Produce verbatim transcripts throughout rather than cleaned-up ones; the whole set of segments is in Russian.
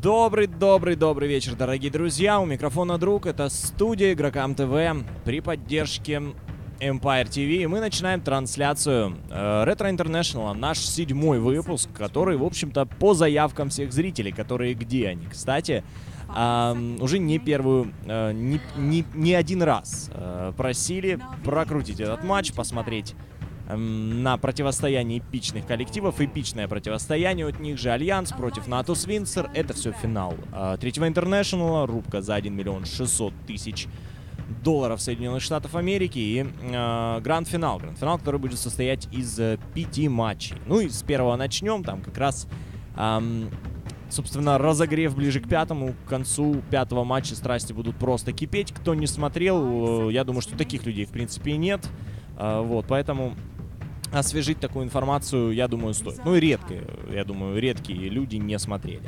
Добрый-добрый-добрый вечер, дорогие друзья. У микрофона друг. Это студия Игрокам ТВ при поддержке Empire ти ви. И мы начинаем трансляцию э, Retro International, наш седьмой выпуск, который, в общем-то, по заявкам всех зрителей, которые где они, кстати, э, уже не первую, э, не, не, не один раз э, просили прокрутить этот матч, посмотреть на противостояние эпичных коллективов. Эпичное противостояние от них же Альянс против Natus Windsor. Это все финал э, третьего Интернешнала. Рубка за один миллион шестьсот тысяч долларов Соединенных Штатов Америки. И э, гранд-финал. Гранд-финал, который будет состоять из э, пяти матчей. Ну и с первого начнем. Там как раз, э, собственно, разогрев ближе к пятому. К концу пятого матча страсти будут просто кипеть. Кто не смотрел, э, я думаю, что таких людей в принципе и нет. Э, вот, поэтому освежить такую информацию, я думаю, стоит. Ну и редко, я думаю, редкие люди не смотрели.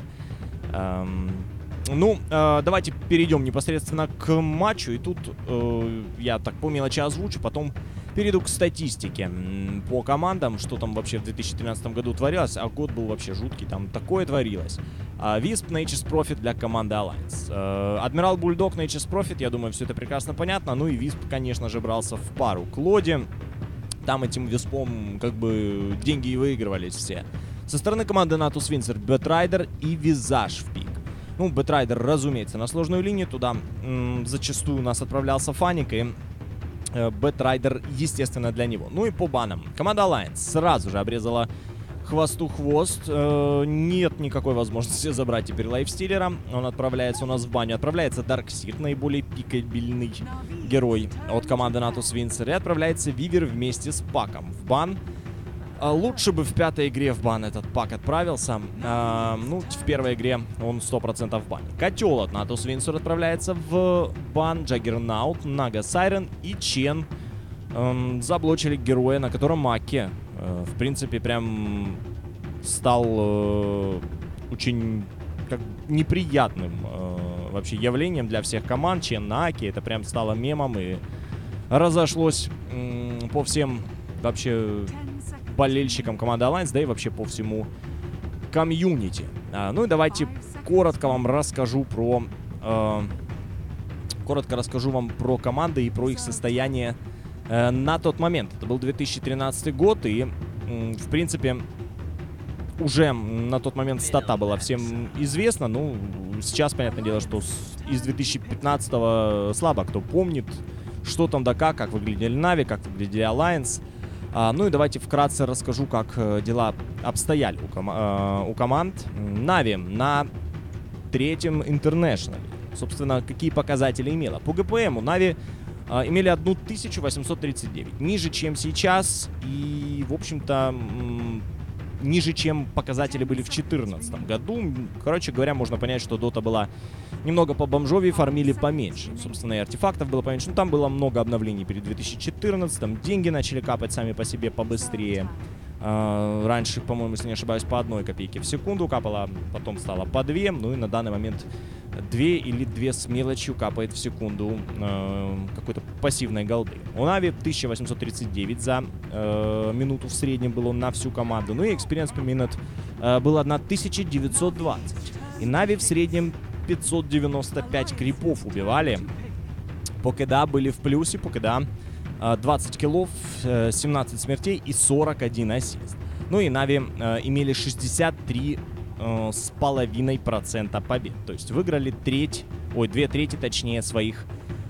Эм, ну, э, давайте перейдем непосредственно к матчу. И тут э, я так по мелочи озвучу, потом перейду к статистике по командам, что там вообще в две тысячи тринадцатом году творилось. А год был вообще жуткий, там такое творилось. Висп, Nature's Prophet для команды Alliance. Адмирал Бульдог, Nature's Prophet, я думаю, все это прекрасно понятно. Ну и Висп, конечно же, брался в пару к Лоди. Там этим Виспом как бы деньги и выигрывались все. Со стороны команды Natus Windsor Бэтрайдер и Визаж в пик. Ну, Бэтрайдер, разумеется, на сложную линию. Туда м, зачастую у нас отправлялся Фаник, и э, Бэтрайдер, естественно, для него. Ну и по банам. Команда Alliance сразу же обрезала хвосту хвост. Э, нет никакой возможности забрать теперь лайфстиллера. Он отправляется у нас в баню. Отправляется Дарксид, наиболее пикабельный герой от команды Natus Windsor. И отправляется Вивер вместе с Паком в бан. А лучше бы в пятой игре в бан этот Пак отправился. А, ну, в первой игре он сто процентов в бане. Котел от Natus Windsor отправляется в бан. Джаггернаут, Нага Сайрен и Чен эм, заблочили героя, на котором Маки э, в принципе прям стал э, очень как, неприятным э, вообще явлением для всех команд. Чен на Аки, это прям стало мемом и разошлось э, по всем вообще болельщикам команды Alliance, да и вообще по всему комьюнити. А, ну и давайте коротко вам расскажу про э, коротко расскажу вам про команды и про их состояние э, на тот момент. Это был две тысячи тринадцатый год, и э, в принципе уже на тот момент стата была всем известна. Ну, сейчас, понятное дело, что с, из две тысячи пятнадцатого слабо кто помнит, что там да как, как выглядели Нави, как выглядели Alliance. А, ну и давайте вкратце расскажу, как э, дела обстояли у, ком э, у команд. Нави на третьем Интернешнале. Собственно, какие показатели имела? По ГПМу Нави э, имели тысячу восемьсот тридцать девять. Ниже, чем сейчас. И, в общем-то, ниже, чем показатели были в две тысячи четырнадцатом году. Короче говоря, можно понять, что Дота была немного по бомжове, фармили поменьше. Собственно, и артефактов было поменьше. Ну, там было много обновлений перед две тысячи четырнадцатым. Деньги начали капать сами по себе побыстрее. Uh, раньше, по-моему, если не ошибаюсь, по одной копейке в секунду капало, потом стало по две. Ну и на данный момент две или две с мелочью капает в секунду uh, какой-то пассивной голды. У Нави тысяча восемьсот тридцать девять за uh, минуту в среднем было на всю команду. Ну и experience per minute uh, было тысяча девятьсот двадцать. И Нави в среднем пятьсот девяносто пять крипов убивали. По КДА были в плюсе, по КДА двадцать киллов, семнадцать смертей и сорок один ассист. Ну и Нави э, имели шестьдесят три с половиной процента побед. То есть выиграли треть, ой, две трети точнее своих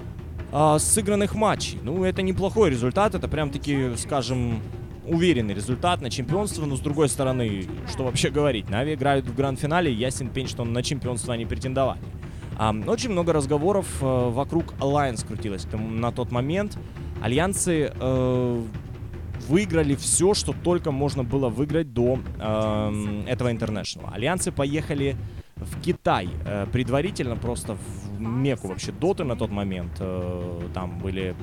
э, сыгранных матчей. Ну это неплохой результат, это прям-таки, скажем, уверенный результат на чемпионство. Но с другой стороны, что вообще говорить, Нави играют в гранд-финале, ясен пень, что на чемпионство они претендовали. А, очень много разговоров э, вокруг Alliance крутилось на тот момент. Альянсы э, выиграли все, что только можно было выиграть до э, этого Интернешнала. Альянсы поехали в Китай э, предварительно, просто в мекку вообще доты на тот момент. Э, там были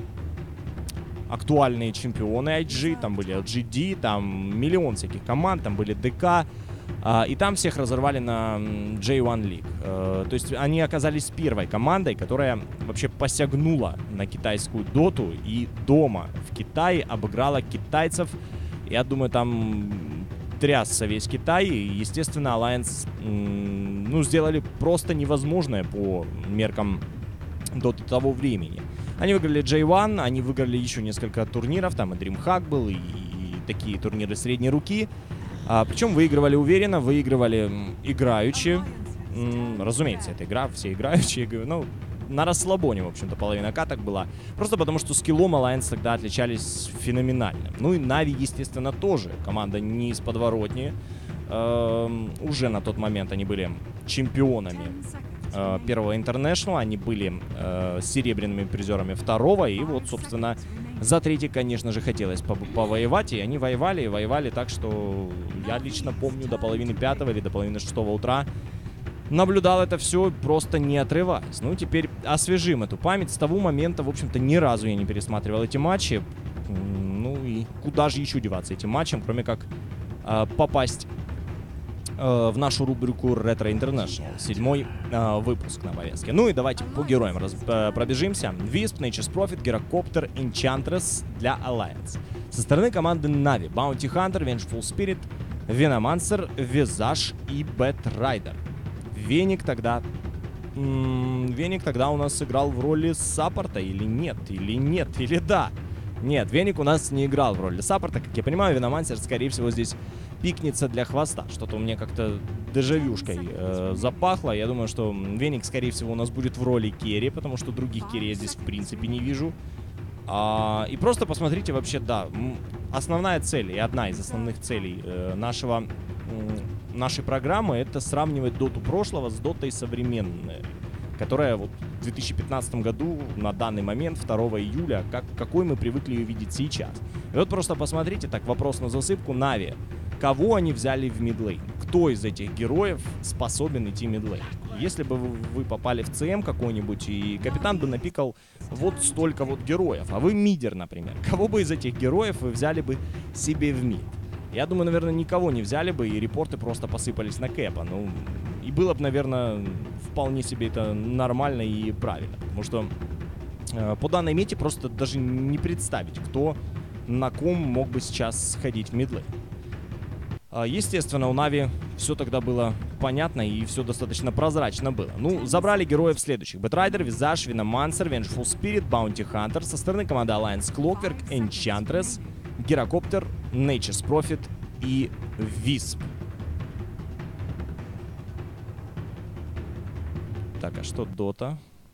актуальные чемпионы ай джи, там были эл джи ди, там миллион всяких команд, там были ДК. Uh, и там всех разорвали на джей один League. Uh, то есть они оказались первой командой, которая вообще посягнула на китайскую доту и дома в Китае обыграла китайцев. Я думаю, там трясся весь Китай. И, естественно, Alliance, ну, сделали просто невозможное по меркам до того времени. Они выиграли джей один, они выиграли еще несколько турниров, там и DreamHack был, и, и такие турниры средней руки. А, причем выигрывали уверенно, выигрывали играючи. М, разумеется, это игра, все играющие, ну, на расслабоне, в общем-то, половина каток была. Просто потому, что скиллом Alliance тогда отличались феноменально. Ну и Нави, естественно, тоже. Команда не из подворотни. Эм, уже на тот момент они были чемпионами э, первого International. Они были э, серебряными призерами второго. И вот, собственно, за третий, конечно же, хотелось по повоевать. И они воевали, и воевали так, что я лично помню до половины пятого или до половины шестого утра наблюдал это все, просто не отрываясь. Ну, теперь освежим эту память. С того момента, в общем-то, ни разу я не пересматривал эти матчи. Ну и куда же еще деваться этим матчам, кроме как э, попасть э, в нашу рубрику Retro International. Седьмой э, выпуск на повестке. Ну и давайте по героям раз, э, пробежимся. Висп, Nature's Prophet, Gyrocopter, Enchantress для Alliance. Со стороны команды Na'Vi, Bounty Hunter, Vengeful Spirit, Venomancer, Visage и Batrider. Веник тогда... М -м, Веник тогда у нас играл в роли саппорта или нет? Или нет? Или да? Нет, Веник у нас не играл в роли саппорта. Как я понимаю, Веномансер, скорее всего, здесь пикнется для хвоста. Что-то у меня как-то дежавюшкой э, запахло. Я думаю, что Веник, скорее всего, у нас будет в роли керри, потому что других керри я здесь, в принципе, не вижу. А, и просто посмотрите вообще, да, основная цель и одна из основных целей э, нашего... нашей программы — это сравнивать доту прошлого с дотой современной, которая вот в две тысячи пятнадцатом году на данный момент, второго июля, как, какой мы привыкли ее видеть сейчас. И вот просто посмотрите, так вопрос на засыпку. Нави. Кого они взяли в мидлейн? Кто из этих героев способен идти мидлейн? Если бы вы, вы попали в ЦМ какой-нибудь, и капитан бы напикал вот столько вот героев, а вы мидер, например, кого бы из этих героев вы взяли бы себе в мид? Я думаю, наверное, никого не взяли бы, и репорты просто посыпались на Кэпа. Ну, и было бы, наверное, вполне себе это нормально и правильно. Потому что э, по данной мете просто даже не представить, кто на ком мог бы сейчас сходить в мидлейн. Э, естественно, у Нави все тогда было понятно и все достаточно прозрачно было. Ну, забрали героев следующих. Batrider, Visage, Venomancer, Vengeful Spirit, Bounty Hunter. Со стороны команды Alliance Clockwork, Enchantress, Gyrocopter, Nature's Prophet и Висп. Так, а что Дота?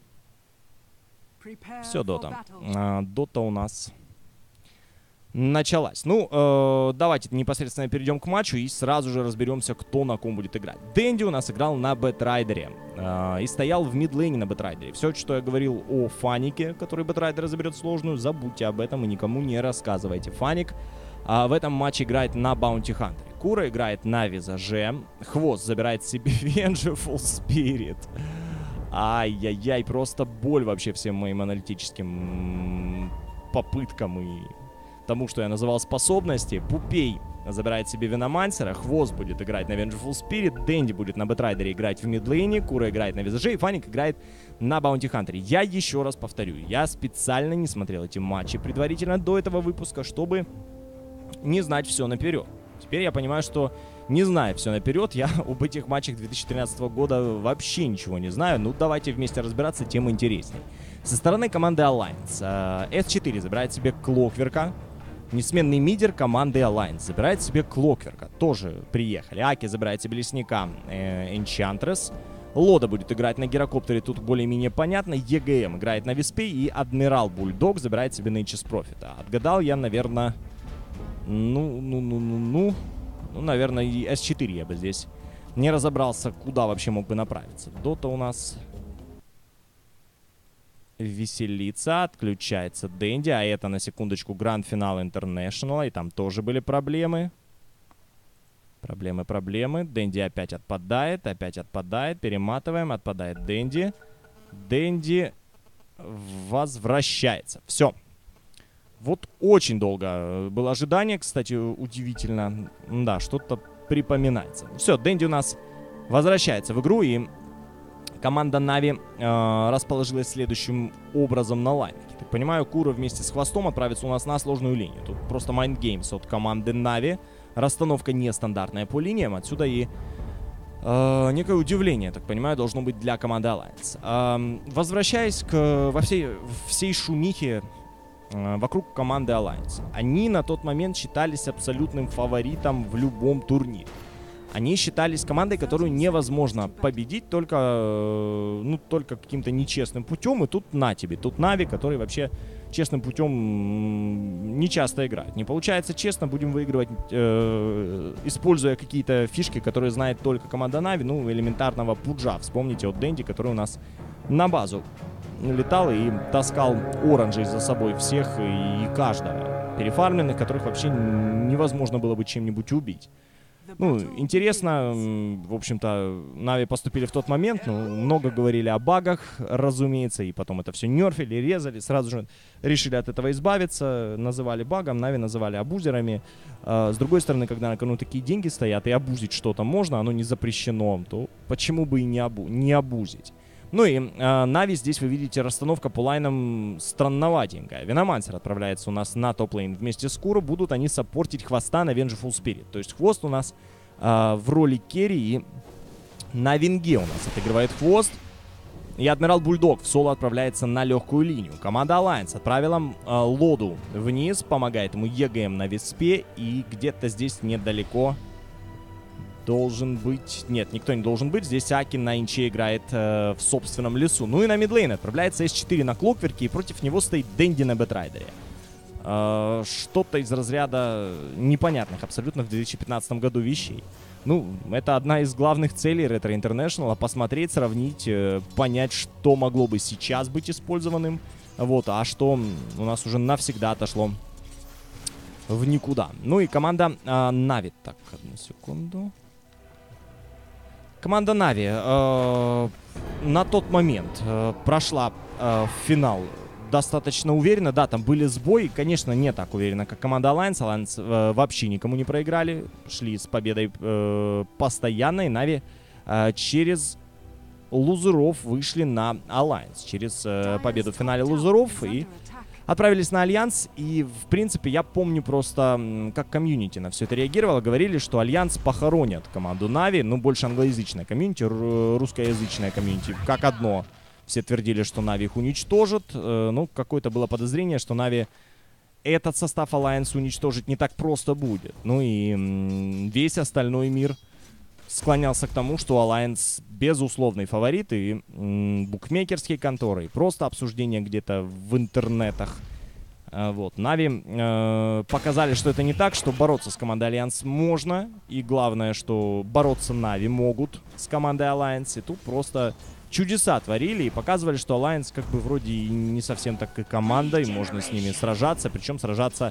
Все, Дота. А, Дота у нас началась. Ну, э, давайте непосредственно перейдем к матчу и сразу же разберемся, кто на ком будет играть. Дэнди у нас играл на Batrider э, и стоял в мидлейне на Batrider. Все, что я говорил о Фанике, который Batrider заберет сложную, забудьте об этом и никому не рассказывайте. Фаник а в этом матче играет на Bounty Hunter. Кура играет на Визаже. Хвост забирает себе Vengeful Spirit. Ай-яй-яй, просто боль вообще всем моим аналитическим попыткам и тому, что я называл способности. Пупей забирает себе Веномансера. Хвост будет играть на Vengeful Spirit. Дэнди будет на Batrider играть в мидлейне. Кура играет на Визаже. И Фаник играет на Bounty Hunter. Я еще раз повторю. Я специально не смотрел эти матчи предварительно до этого выпуска, чтобы не знать все наперед. Теперь я понимаю, что не зная все наперед, я об этих матчах две тысячи тринадцатого года вообще ничего не знаю. Ну, давайте вместе разбираться, тем интересней. Со стороны команды Alliance. эс четыре забирает себе Клокверка. Несменный мидер команды Alliance забирает себе Клокверка. Тоже приехали. Аки забирает себе лесника э, Enchantress. Лода будет играть на Гирокоптере, тут более-менее понятно. ЕГМ играет на Виспе. И Адмирал Бульдог забирает себе Nature's Prophet. Отгадал я, наверное... Ну, ну, ну, ну, ну. Ну, наверное, и эс четыре я бы здесь не разобрался, куда вообще мог бы направиться. Дота у нас веселится, отключается Дэнди, а это, на секундочку, гранд-финал International, и там тоже были проблемы. Проблемы, проблемы. Дэнди опять отпадает, опять отпадает, перематываем, отпадает Дэнди. Дэнди возвращается. Все. Вот очень долго было ожидание, кстати, удивительно. Да, что-то припоминается. Все, Дэнди у нас возвращается в игру, и команда Нави э, расположилась следующим образом на лайне. Так понимаю, Кура вместе с Хвостом отправится у нас на сложную линию. Тут просто Mind Games от команды Нави. Расстановка нестандартная по линиям. Отсюда и э, некое удивление, так понимаю, должно быть для команды Alliance. Э, возвращаясь к во всей, всей шумихе э, вокруг команды Alliance. Они на тот момент считались абсолютным фаворитом в любом турнире. Они считались командой, которую невозможно победить только, э, ну, только каким-то нечестным путем. И тут на тебе. Тут Нави, который вообще честным путем не часто играют. Не получается честно, будем выигрывать, э, используя какие-то фишки, которые знает только команда Нави. Ну, элементарного пуджа. Вспомните от Дэнди, который у нас на базу летал и таскал оранжей за собой всех и каждого. Перефармленных, которых вообще невозможно было бы чем-нибудь убить. Ну, интересно, в общем-то, Нави поступили в тот момент, ну, много говорили о багах, разумеется, и потом это все нерфили, резали, сразу же решили от этого избавиться, называли багом, Нави называли абузерами. А, с другой стороны, когда на кону такие деньги стоят, и абузить что-то можно, оно не запрещено, то почему бы и не, абу не абузить? Ну и э, Нави, здесь вы видите, расстановка по лайнам странноватенькая. Виномансер отправляется у нас на топ-лейн вместе с Куро. Будут они саппортить хвоста на Vengeful Spirit. То есть хвост у нас э, в роли керри, и на винге у нас отыгрывает хвост. И Адмирал Бульдог в соло отправляется на легкую линию. Команда Alliance отправила э, Лоду вниз, помогает ему ЕГМ на Виспе. И где-то здесь недалеко должен быть... Нет, никто не должен быть. Здесь Аки на инче играет э, в собственном лесу. Ну и на мидлейн отправляется эс четыре на Клокверке, и против него стоит Дэнди на Бэтрайдере. Э, Что-то из разряда непонятных абсолютно в две тысячи пятнадцатом году вещей. Ну, это одна из главных целей Retro International. Посмотреть, сравнить, э, понять, что могло бы сейчас быть использованным. Вот, а что у нас уже навсегда отошло в никуда. Ну и команда э, Нави. Так, одну секунду. Команда Нави э, на тот момент э, прошла э, в финал достаточно уверенно. Да, там были сбои. Конечно, не так уверенно, как команда Alliance. Alliance э, вообще никому не проиграли. Шли с победой э, постоянной. Нави э, через лузеров вышли на Alliance. Через э, победу в финале лузеров и отправились на Альянс. И, в принципе, я помню просто, как комьюнити на все это реагировало. Говорили, что Альянс похоронят команду Нави. Ну, больше англоязычная комьюнити, русскоязычная комьюнити. Как одно. Все твердили, что Нави их уничтожит. Ну, какое-то было подозрение, что Нави этот состав Alliance уничтожить не так просто будет. Ну и весь остальной мир склонялся к тому, что Alliance безусловный фаворит, и м, букмекерские конторы, и просто обсуждение где-то в интернетах. А, вот. Нави э, показали, что это не так, что бороться с командой Alliance можно, и главное, что бороться Нави могут с командой Alliance, и тут просто чудеса творили и показывали, что Alliance как бы вроде и не совсем так и команда, и можно с ними сражаться, причем сражаться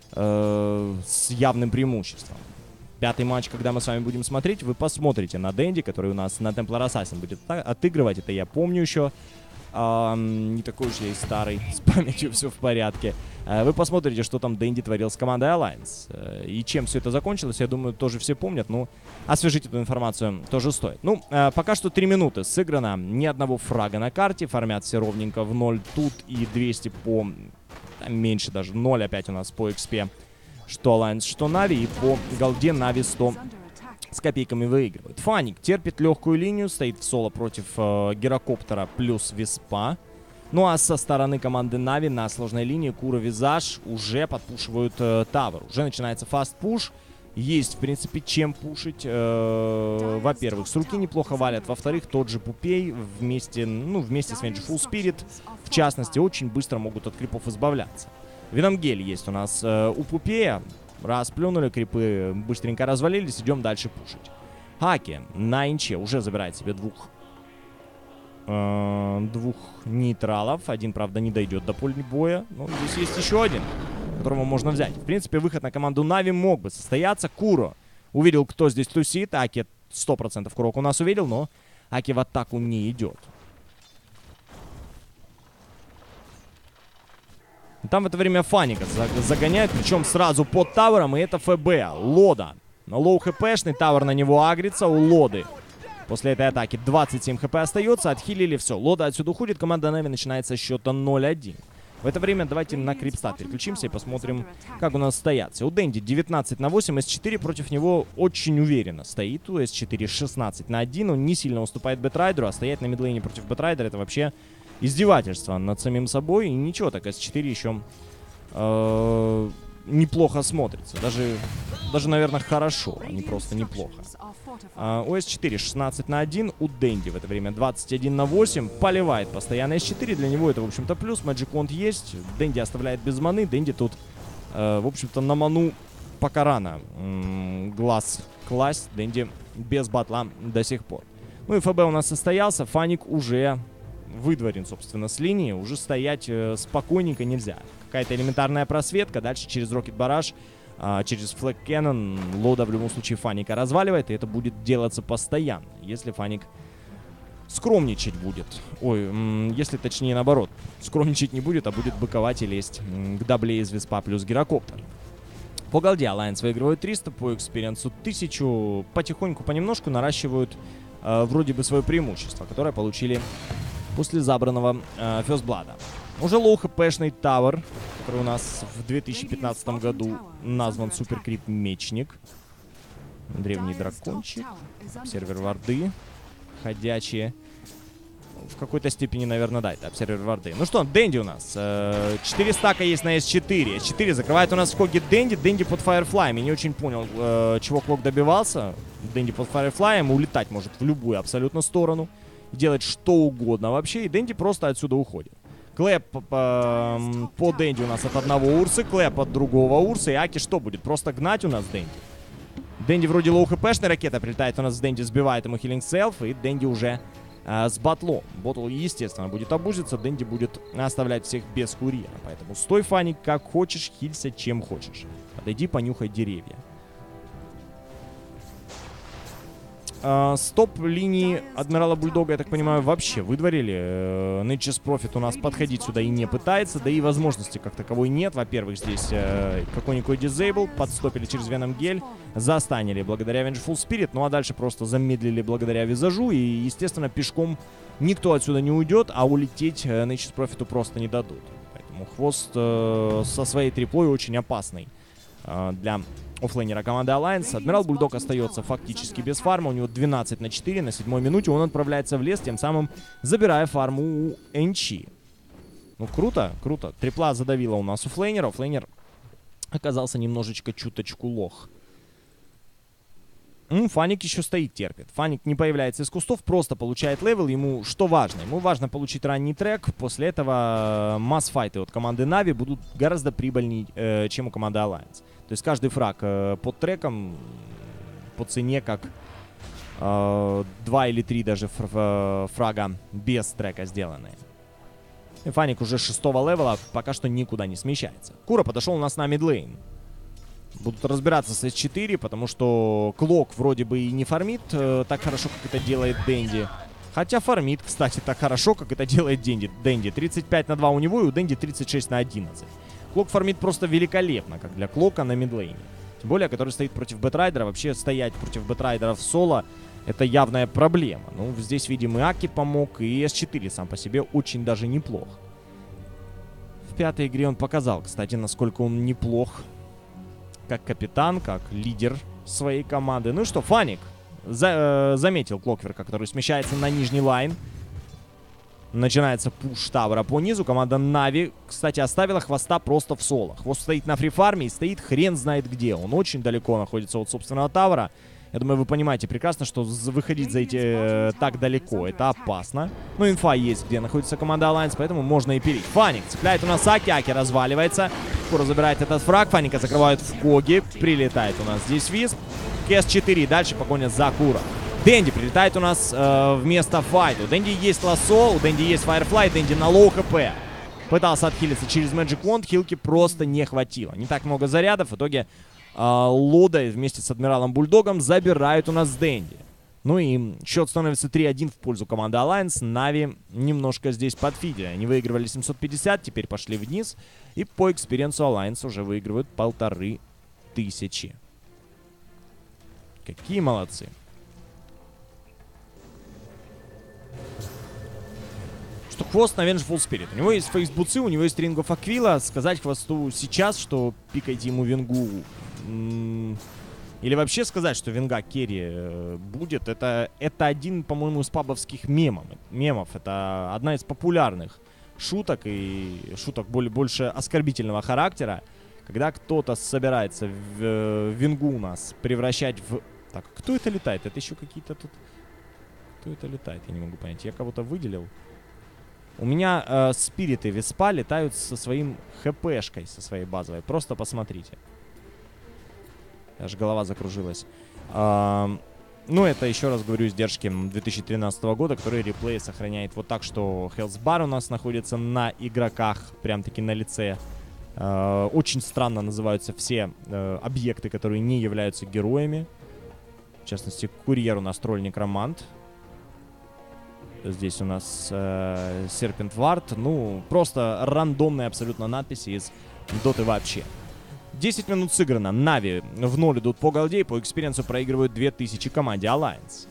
э, с явным преимуществом. Пятый матч, когда мы с вами будем смотреть, вы посмотрите на Дэнди, который у нас на Templar Assassin будет отыгрывать. Это я помню еще. А, не такой уж я и старый, с памятью все в порядке. А, вы посмотрите, что там Дэнди творил с командой Alliance. А, и чем все это закончилось, я думаю, тоже все помнят. Ну, освежить эту информацию тоже стоит. Ну, а, пока что три минуты сыграно. Ни одного фрага на карте. Фармят все ровненько в ноль тут и двести по... Там меньше даже. ноль опять у нас по экспе. Что Alliance, что Нави, и по голде Нави сто с копейками выигрывает. Фаник терпит легкую линию, стоит в соло против э, Гирокоптера плюс Виспа. Ну а со стороны команды Нави на сложной линии Куро, Визаж уже подпушивают э, Тавр. Уже начинается фаст-пуш. Есть, в принципе, чем пушить. Э, Во-первых, с руки неплохо валят. Во-вторых, тот же Пупей вместе, ну, вместе с Vengeful Spirit, в частности, очень быстро могут от крипов избавляться. Виномгель есть у нас э, у Пупея. Расплюнули крипы, быстренько развалились. Идем дальше пушить. Хаки на инче уже забирает себе двух э, двух нейтралов. Один, правда, не дойдет до поля боя. Но здесь есть еще один, которого можно взять. В принципе, выход на команду Нави мог бы состояться. Куро увидел, кто здесь тусит. Аки сто процентов Курок у нас увидел, но Аки в атаку не идет. Там в это время Фаника загоняют, причем сразу под тавером, и это ФБ. Лода. Лоу хпшный, тавер на него агрится, у Лоды. После этой атаки двадцать семь хп остается, отхилили, все. Лода отсюда уходит, команда Нави начинает со счета ноль один. В это время давайте на Крипстат переключимся и посмотрим, как у нас стоят. У Дэнди девятнадцать на восемь, эс четыре против него очень уверенно стоит. У эс четыре шестнадцать на один, он не сильно уступает Бэтрайдеру, а стоять на мидлейне против Бэтрайдера — это вообще издевательство над самим собой. И ничего, так эс четыре еще э, неплохо смотрится. Даже, даже, наверное, хорошо, а не просто неплохо. Uh, у эс четыре шестнадцать на один, у Дэнди в это время двадцать один на восемь. Поливает постоянно эс четыре, для него это, в общем-то, плюс. Magic Wand есть, Дэнди оставляет без маны. Дэнди тут, uh, в общем-то, на ману пока рано mm, глаз класть. Дэнди без батла до сих пор. Ну и ФБ у нас состоялся, Фаник уже выдворен, собственно, с линии. Уже стоять uh, спокойненько нельзя. Какая-то элементарная просветка, дальше через Rocket Barrage, Uh, через Flag Cannon Лода в любом случае Фаника разваливает, и это будет делаться постоянно, если Фаник скромничать будет. Ой, м если точнее наоборот, скромничать не будет, а будет быковать и лезть м к дабле из Веспа плюс Гирокоптер. По голде Alliance выигрывают триста, по экспириенсу тысячу, потихоньку, понемножку наращивают uh, вроде бы свое преимущество, которое получили после забранного uh, First Blood'а. Уже лоу-хпшный тавер, который у нас в две тысячи пятнадцатом году назван Суперкрип Мечник. Древний дракончик. Сервер варды. Ходячие. В какой-то степени, наверное, да, это обсервер варды. Ну что, Дэнди у нас. четыре стака есть на эс четыре. эс четыре закрывает у нас в коге Дэнди. Дэнди под Firefly. Я не очень понял, чего Клок добивался. Дэнди под Firefly. Улетать может в любую абсолютно сторону. Делать что угодно вообще. И Дэнди просто отсюда уходит. Клэп по, по Дэнди у нас от одного Урсы, Клэп от другого Урса. И Аки что будет? Просто гнать у нас Дэнди. Дэнди вроде лоу-хпшная ракета прилетает у нас с Дэнди, сбивает ему хилинг селф. И Дэнди уже э, с батлом. Ботл, естественно, будет обузиться. Дэнди будет оставлять всех без курьера. Поэтому стой, Фаник, как хочешь, хилься чем хочешь. Подойди, понюхай деревья. Uh, стоп-линии Адмирала Бульдога, я так понимаю, вообще выдворили. uh, Nature's Prophet у нас подходить сюда и не пытается, да и возможности как таковой нет. Во-первых, здесь uh, какой-никакой дизейбл, подстопили через Веном Гель, застанили благодаря Vengeful Spirit, ну а дальше просто замедлили благодаря визажу, и, естественно, пешком никто отсюда не уйдет, а улететь uh, Nature's Prophet просто не дадут. Поэтому хвост uh, со своей трипой очень опасный uh, для оффлейнера команды Alliance. Адмирал Бульдог остается фактически без фарма. У него двенадцать на четыре. На седьмой минуте он отправляется в лес, тем самым забирая фарму у Энчи. Ну, круто, круто. Трипла задавила у нас оффлейнера. Оффлейнер оказался немножечко чуточку лох. М, Фаник еще стоит, терпит. Фаник не появляется из кустов, просто получает левел. Ему что важно? Ему важно получить ранний трек. После этого масс-файты от команды Нави будут гораздо прибыльнее, э, чем у команды Alliance. То есть каждый фраг э, под треком по цене как э, два или три даже фр фрага без трека сделанные. И Фаник уже шестого левела пока что никуда не смещается. Кура подошел у нас на мидлейн. Будут разбираться с эс четыре, потому что Клок вроде бы и не фармит э, так хорошо, как это делает Дэнди. Хотя фармит, кстати, так хорошо, как это делает Дэнди. Дэнди тридцать пять на два у него, и у Дэнди тридцать шесть на одиннадцать. Клок фармит просто великолепно, как для Клока на мидлейне. Тем более, который стоит против Бэтрайдера. Вообще, стоять против Бэтрайдера в соло — это явная проблема. Ну, здесь, видимо, и Аки помог, и эс четыре сам по себе очень даже неплох. В пятой игре он показал, кстати, насколько он неплох как капитан, как лидер своей команды. Ну и что, Фаник за, э, заметил Клокверка, который смещается на нижний лайн. Начинается пуш тавера по низу. Команда Нави, кстати, оставила хвоста просто в соло. Хвост стоит на фрифарме и стоит хрен знает где. Он очень далеко находится от собственного тавера. Я думаю, вы понимаете прекрасно, что выходить за эти э, так далеко — это опасно. Ну, инфа есть, где находится команда Alliance, поэтому можно и пилить. Фаник цепляет у нас Аки, Аки разваливается. Скоро забирает этот фраг. Фаника закрывают в коге. Прилетает у нас здесь Висп. эс четыре. Дальше погоня за Кура. Дэнди прилетает у нас э, вместо файта. У Дэнди есть лассо, у Дэнди есть Firefly, Дэнди на лоу хп. Пытался отхилиться через Magic Wand, хилки просто не хватило. Не так много зарядов, в итоге э, Лода вместе с Адмиралом Бульдогом забирают у нас Дэнди. Ну и счет становится три один в пользу команды Alliance. Нави немножко здесь подфидили. Они выигрывали семьсот пятьдесят, теперь пошли вниз. И по экспириенсу Alliance уже выигрывают полторы тысячи. Какие молодцы. что хвост на Vengeful Spirit. У него есть фейсбуцы, у него есть Ring of Aquila. Сказать хвосту сейчас, что пикайте ему вингу... Или вообще сказать, что винга керри э, будет, это, это один, по-моему, из пабовских мемов. мемов. Это одна из популярных шуток, и шуток более, больше оскорбительного характера. Когда кто-то собирается в, в вингу у нас превращать в... Так, кто это летает? Это еще какие-то тут... Кто это летает? Я не могу понять. Я кого-то выделил. У меня э, спириты Веспа летают со своим хпшкой, со своей базовой. Просто посмотрите. Аж голова закружилась. А, ну, это, еще раз говорю, издержки две тысячи тринадцатого года, который реплей сохраняет вот так, что Health Bar у нас находится на игроках, прям-таки на лице. А, очень странно называются все а, объекты, которые не являются героями. В частности, курьер у нас тролль-некромант. Здесь у нас э, Serpent Ward. Ну, просто рандомные абсолютно надписи из доты вообще. десять минут сыграно. Нави в ноль идут по голде, по экспириенсу проигрывают две тысячи команде Alliance.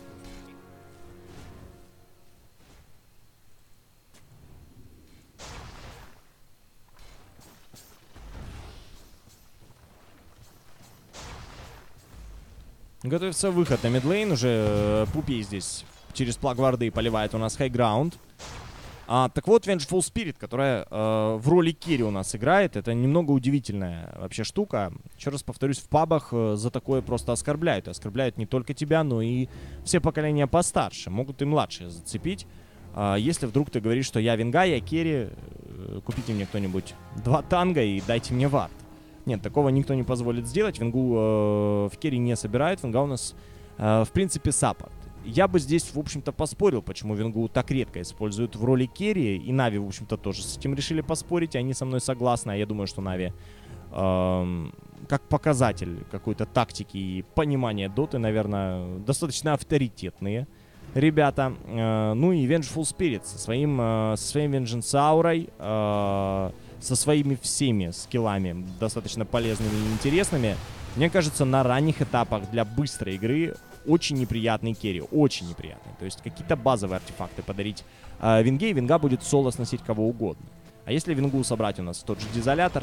Готовится выход на мидлейн. Уже э, Пупей здесь через плагварды поливает у нас хайграунд. А, так вот, Vengeful Spirit, которая э, в роли керри у нас играет, это немного удивительная вообще штука. Еще раз повторюсь, в пабах э, за такое просто оскорбляют. И оскорбляют не только тебя, но и все поколения постарше. Могут и младшие зацепить. А, если вдруг ты говоришь, что я винга, я керри, э, купите мне кто-нибудь два танга и дайте мне вард. Нет, такого никто не позволит сделать. Вингу э, в керри не собирают. Винга у нас, э, в принципе, саппорт. Я бы здесь, в общем-то, поспорил, почему вингу так редко используют в роли керри. И Нави, в общем-то, тоже с этим решили поспорить. Они со мной согласны. А я думаю, что Нави, эм, как показатель какой-то тактики и понимания доты, наверное, достаточно авторитетные ребята. Э, ну и Vengeful Spirit со своим, э, со своим Vengeance аурой, э, со своими всеми скиллами, достаточно полезными и интересными. Мне кажется, на ранних этапах для быстрой игры очень неприятный керри, очень неприятный. То есть какие-то базовые артефакты подарить э, винге, и винга будет соло сносить кого угодно. А если вингу собрать у нас тот же дизолятор,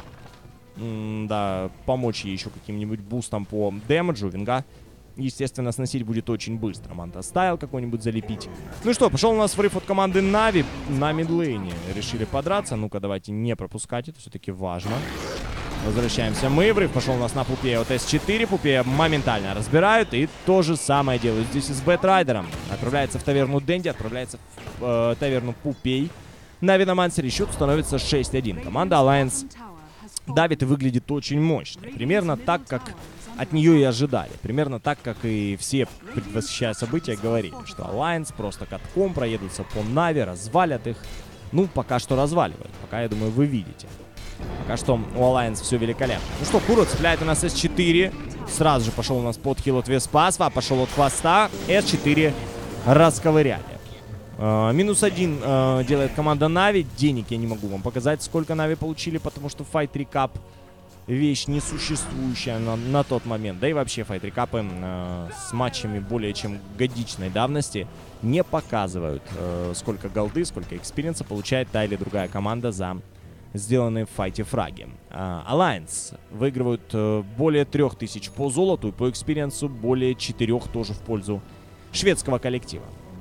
да, помочь ей еще каким-нибудь бустом по дэмэджу, винга, естественно, сносить будет очень быстро. Манта стайл какой-нибудь залепить. Ну что, пошел у нас врыв от команды Нави на мидлейне. Решили подраться. Ну-ка, давайте не пропускать, это все-таки важно. Возвращаемся мы. Врыв пошел у нас на Пупея от эс четыре. Пупея моментально разбирают. И то же самое делают здесь и с Бэтрайдером. Отправляется в таверну Дэнди, отправляется в э, таверну Пупей. Нави на Мансере счет становится шесть один. Команда Alliance давит и выглядит очень мощно. Примерно так, как от нее и ожидали. Примерно так, как и все, предвосхищая события, говорили, что Alliance просто катком проедутся по Нави, развалят их. Ну, пока что разваливают. Пока, я думаю, вы видите. Пока что у Alliance все великолепно. Ну что, Куро цепляет у нас эс четыре. Сразу же пошел у нас подхил от Веспа. Свап пошел от хвоста. эс четыре расковыряли. Uh, минус один uh, делает команда Нави. Денег я не могу вам показать, сколько Нави получили, потому что Fight Recap вещь несуществующая на, на тот момент. Да и вообще Fight Recap uh, с матчами более чем годичной давности не показывают, uh, сколько голды, сколько экспириенса получает та или другая команда за сделанные в файте фраги. Uh, Alliance выигрывают uh, более трех тысяч по золоту и по экспириенсу более четырех тоже в пользу шведского коллектива.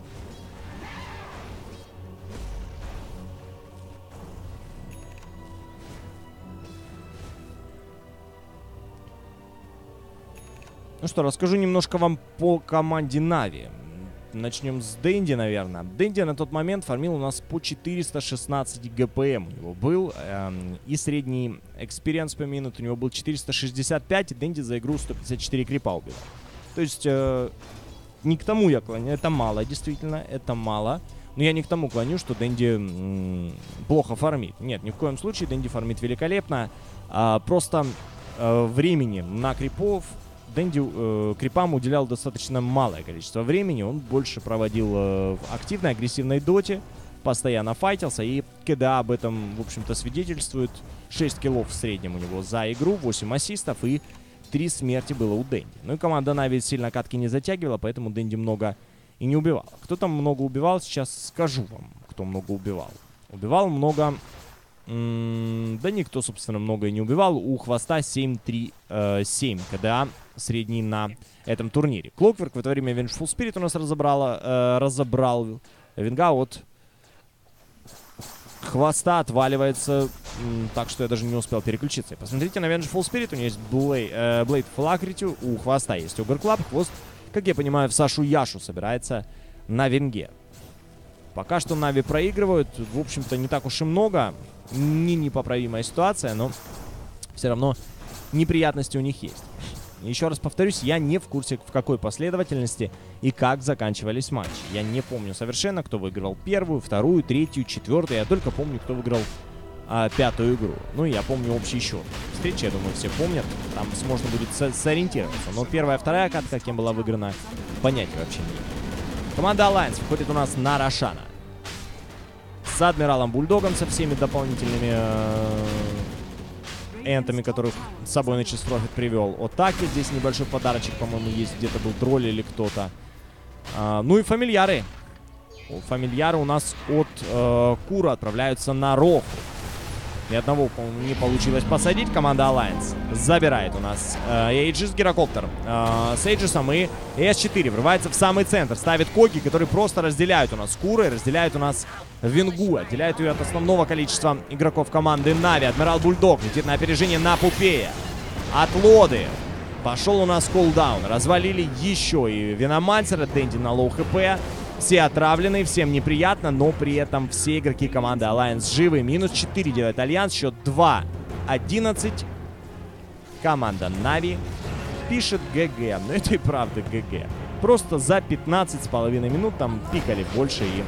Ну что, расскажу немножко вам по команде Нави. Начнем с Дэнди, наверное. Дэнди на тот момент фармил у нас по четыреста шестнадцать ГПМ у него был. Эм, и средний экспириенс по минут у него был четыреста шестьдесят пять. И Дэнди за игру сто пятьдесят четыре крипа убил. То есть, э, не к тому я клоню. Это мало, действительно, это мало. Но я не к тому клоню, что Дэнди м, плохо фармит. Нет, ни в коем случае. Дэнди фармит великолепно. А, просто э, времени на крипов Дэнди э, крипам уделял достаточно малое количество времени. Он больше проводил э, в активной, агрессивной доте. Постоянно файтился. И КДА об этом, в общем-то, свидетельствует. шесть киллов в среднем у него за игру. восемь ассистов и три смерти было у Дэнди. Ну и команда Нави сильно катки не затягивала, поэтому Дэнди много и не убивал. Кто там много убивал, сейчас скажу вам, кто много убивал. Убивал много... Да никто, собственно, много и не убивал. У Хвоста семь три семь КДА средний на этом турнире. Clockwork в это время Vengeful Spirit у нас разобрала, э, разобрал. Винга от Хвоста отваливается, так что я даже не успел переключиться. Посмотрите на Vengeful Spirit, у нее есть Blade, э, Blade Alacrity, у Хвоста есть Ogre Club. Хвост, как я понимаю, в Сашу Яшу собирается на Венге. Пока что Нави проигрывают, в общем-то, не так уж и много. Не непоправимая ситуация, но все равно неприятности у них есть. Еще раз повторюсь, я не в курсе, в какой последовательности и как заканчивались матчи. Я не помню совершенно, кто выиграл первую, вторую, третью, четвертую. Я только помню, кто выиграл а, пятую игру. Ну, я помню общий счет встречи, я думаю, все помнят. Там можно будет со сориентироваться. Но первая, вторая катка, кем была выиграна, понятия вообще нет. Команда Alliance выходит у нас на Рошана. С Адмиралом Бульдогом, со всеми дополнительными э, энтами, которых с собой Nature's Prophet привел. От Таки здесь небольшой подарочек, по-моему, есть. Где-то был тролль или кто-то. А, ну и фамильяры. Фамильяры у нас от э, Кура отправляются на Роху. Ни одного, по-моему, не получилось посадить. Команда Alliance забирает у нас Эйджис, Гирокоптер э, с Эйджисом, и эс четыре врывается в самый центр. Ставит Коги, которые просто разделяют у нас Куры, разделяют у нас Вингу, отделяют ее от основного количества игроков команды Нави. Адмирал Бульдог летит на опережение на Пупея. От Лоды пошел у нас кулдаун. Развалили еще и Виномансера, Дэнди на лоу хп. Все отравлены, всем неприятно, но при этом все игроки команды Alliance живы. Минус четыре делает Альянс, счет два одиннадцать. Команда Нави пишет ГГ, но это и правда ГГ. Просто за пятнадцать с половиной минут там пикали больше и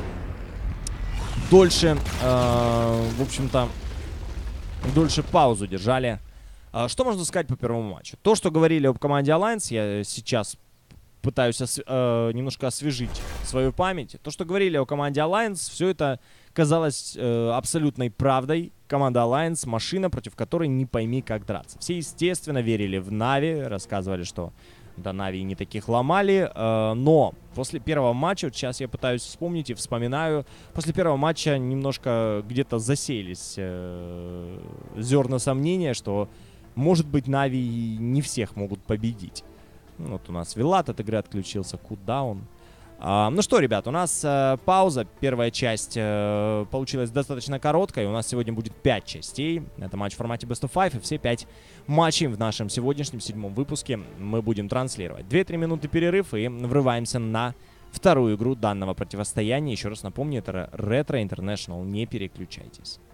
дольше, э, в общем-то, дольше паузу держали. Э, что можно сказать по первому матчу? То, что говорили об команде Alliance, я сейчас пытаюсь ос э, немножко освежить свою память. То, что говорили о команде Alliance, все это казалось э, абсолютной правдой. Команда Alliance — машина, против которой не пойми как драться. Все, естественно, верили в Нави, рассказывали, что да, Нави не таких ломали. Э, но после первого матча, вот сейчас я пытаюсь вспомнить и вспоминаю, после первого матча немножко где-то засеялись э, зерна сомнения, что, может быть, Нави не всех могут победить. Вот у нас Вилат от игры отключился. Куда он? А, ну что, ребят, у нас а, пауза. Первая часть а, получилась достаточно короткой. У нас сегодня будет пять частей. Это матч в формате Best of Five. И все пять матчей в нашем сегодняшнем седьмом выпуске мы будем транслировать. две-три минуты перерыв и врываемся на вторую игру данного противостояния. Еще раз напомню, это Retro International. Не переключайтесь.